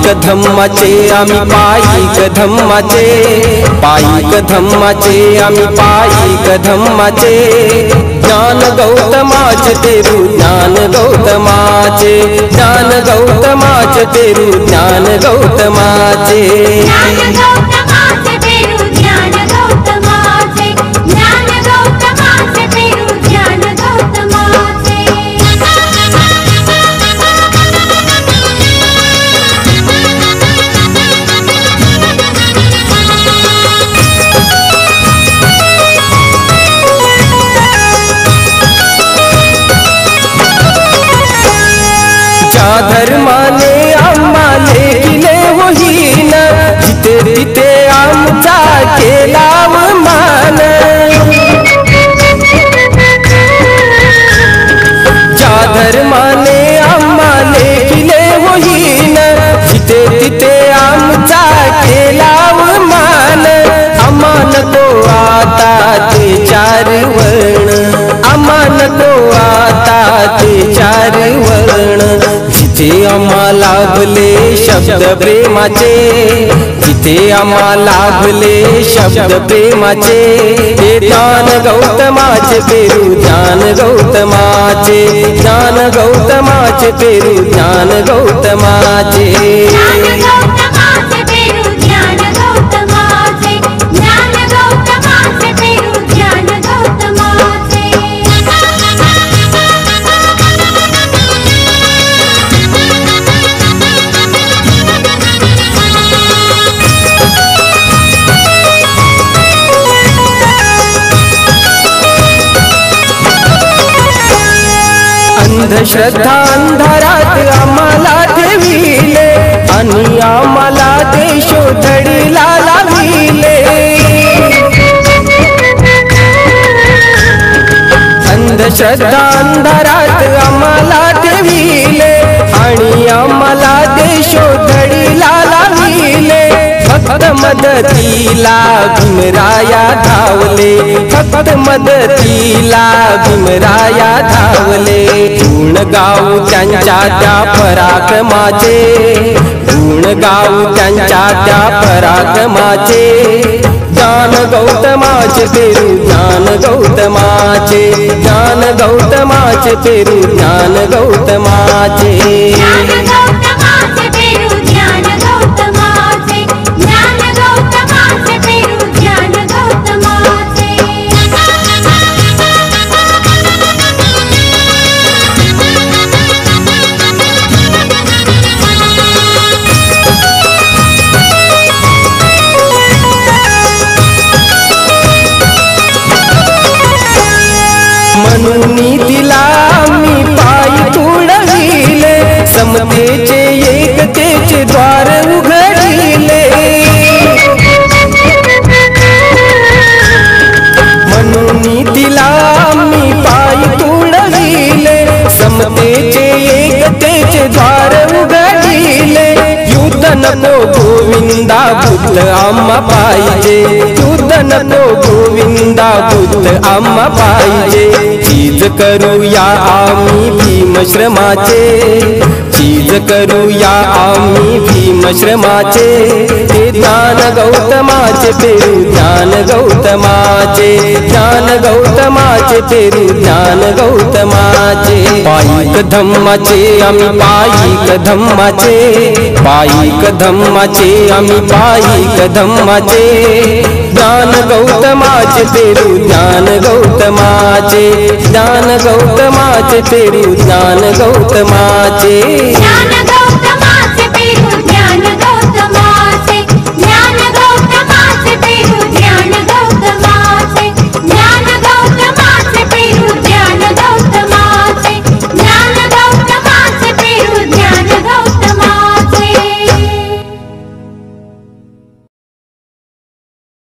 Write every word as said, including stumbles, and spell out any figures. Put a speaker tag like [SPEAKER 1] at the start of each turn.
[SPEAKER 1] धम्माचे आम्ही पायी धम्माचे पायी धम्माचे आम्ही पायी धम्माचे ज्ञान गौतमाचे तेरू ज्ञान गौतमाचे ज्ञान गौतमाचे तेरू ज्ञान गौतमाचे धर्माने आम्हाले किले होईन जिथे तिथे आमचा केला मान ज्या धर्माने आम्हाले किले होईन जिथे तिथे आमचा केला मान अमान तो आता ते चार वर्ण अमान तो आता ते चार वर्ण जिथे आम्हा लाभले शब्द प्रेमाचे जिथे आम्हा लाभले शब्द प्रेमाचे ते ज्ञान गौतमाचे पेरू ज्ञान गौतमाचे ज्ञान गौतमाचे पेरू ज्ञान गौतमाचे अंधश्रद्धा अंधारात आम्हाला ठेविले आणि आम्हाला देशोधडीला लाविले अंधश्रद्धा अंधारात आम्हाला ठेविले आणि आम्हाला देशोधडीला लाविले फक्त मदतीला भीमराया धावले फक्त मदतीला भीमराया धावले गुण गाऊ त्यांच्या त्या पराक्रमाचे गुण गाऊ त्यांच्या त्या पराक्रमाचे ज्ञान गौतमाचे पेरू ज्ञान गौतमाचे ज्ञान गौतमाचे पेरू ज्ञान गौतमाचे नीतीला मी पायी तुडविले समतेचे एकतेचे द्वार उघडिले म्हणून नीतीला मी पायी तुडविले समतेचे एकतेचे द्वार उघडिले युद्ध नको गोविंदा बुद्ध आम्हा पाहिजे युद्ध नको गोविंदा बुद्ध आम्हा पाहिजे चीज करूया आम्ही भीमश्रमाचे चीज करूया आम्ही भीमश्रमाचे ते ज्ञान गौतमाचे पेरू ज्ञान गौतमाचे ज्ञान गौतमाचे पेरू ज्ञान गौतमाचे पायी धम्माचे आम्ही पायी धम्माचे पायी धम्माचे आम्ही पायी धम्माचे ज्ञान गौतमाचे पेरू ज्ञान गौतमाचे ज्ञान गौतमाचे पेरू ज्ञान गौतमाचे।